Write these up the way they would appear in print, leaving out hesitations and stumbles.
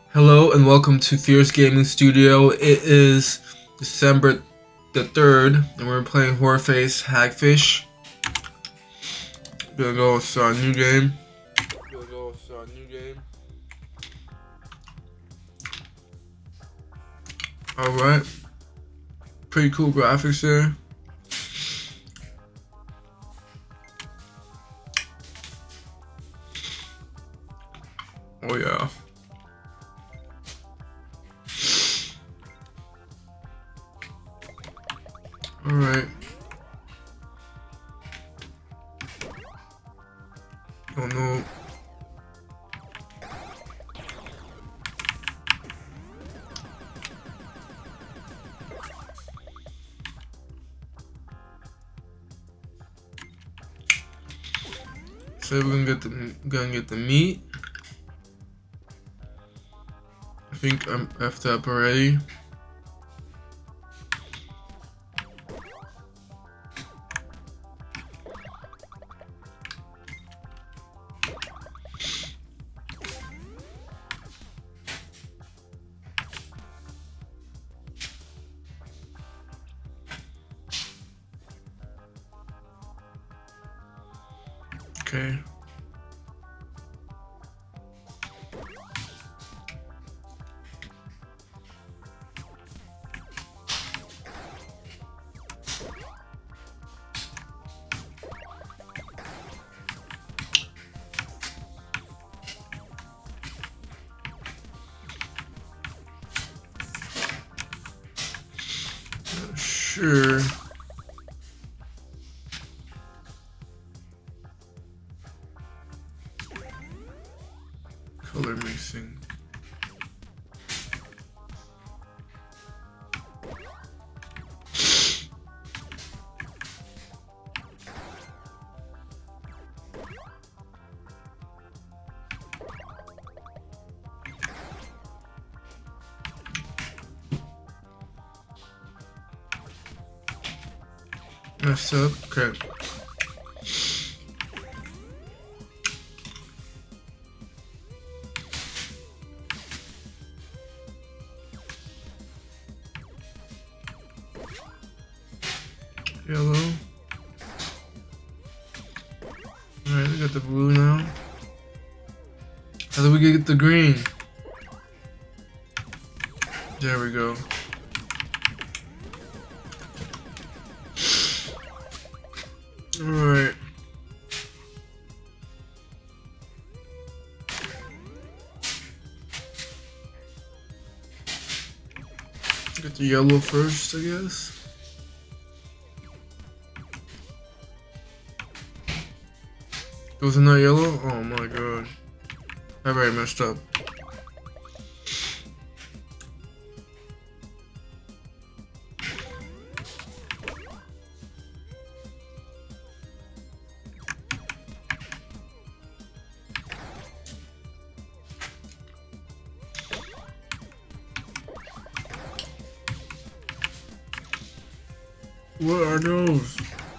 Hello and welcome to Fierce Gaming Studio. It is December the 3rd and we're playing Horace Hagfish. Gonna go with a new game. Alright. Pretty cool graphics there. Oh yeah. Alright. Oh no. So we're gonna get the meat. I think I'm effed up already. Okay. Sure. Color mixing. Messed up. Okay. Yellow. Alright, we got the blue now. How do we get the green? There we go. Alright. Get the yellow first, I guess. Was it not yellow? Oh my god. I already messed up. What are those?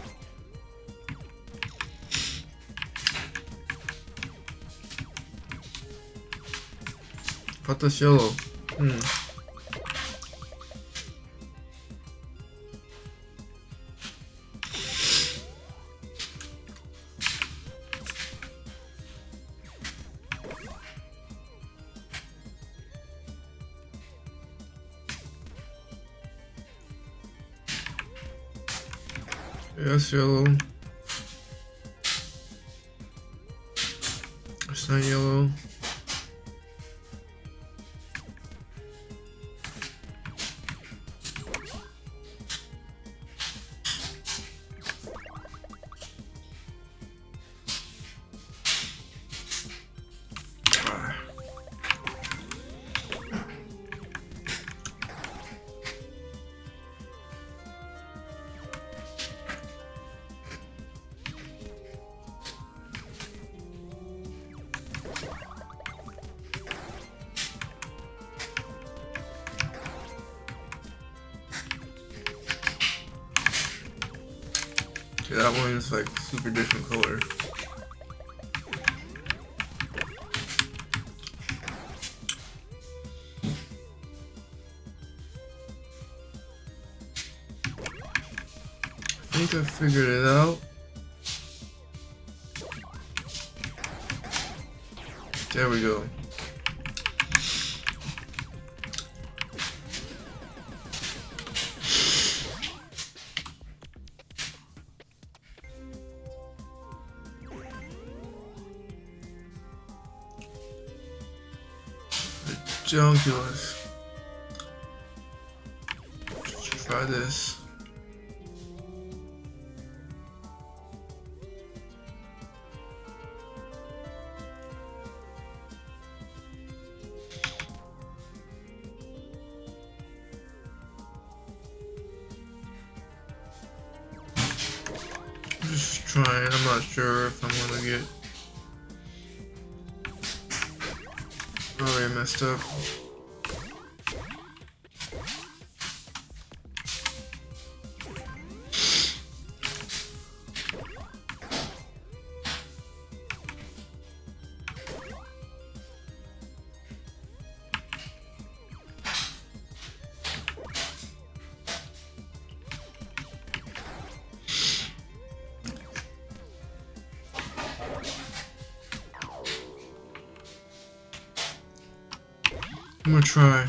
Cut this yellow. That's yellow. It's not yellow. Yeah, that one is like super different color. think I figured it out. There we go. Junculus. Let's try this. Just trying. I'm not sure if I'm gonna get. Oh, I messed up. I'm gonna try.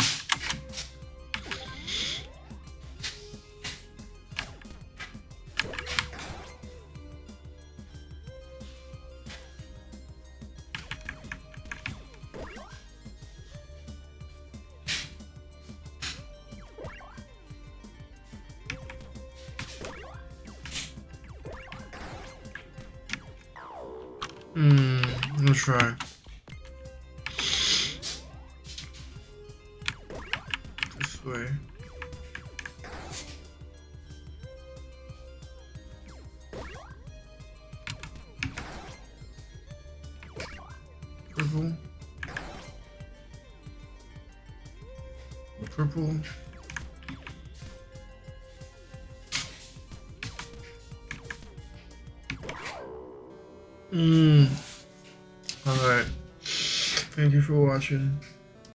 I'm gonna try. This way. Purple. Purple. Alright. Thank you for watching.